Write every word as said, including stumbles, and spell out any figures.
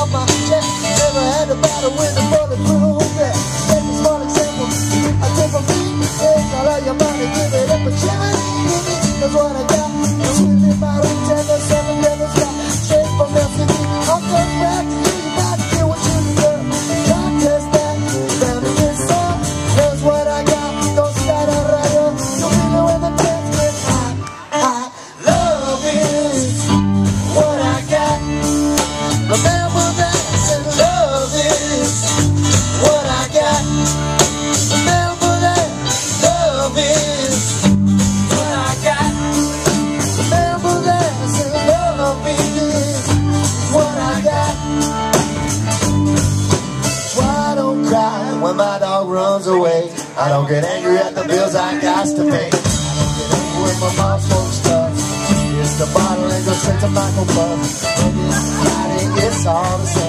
on my chest. Never had a battle with a bulletproof vest. Take a small example, I take from me. Take all of your money, give it up a chimney. That's what I got. I'm sweeping my own ten or seven devils got. Straight from L C D, I'll come back to you. You got to get what you deserve. Contest that, found in this song. That's what I got. Don't start a riot. You'll be there when the dance gets hot. Hot. Love is what I got. Remember that, and love is what I got. Remember that, love is what I got. Remember that, and love is what I got. Why I don't cry when my dog runs away. I don't get angry at the bills I got to pay. I don't get angry when my mom smokes stuff. It's the bottle and goes straight to Michael Buff. And it's Friday, it's all the same.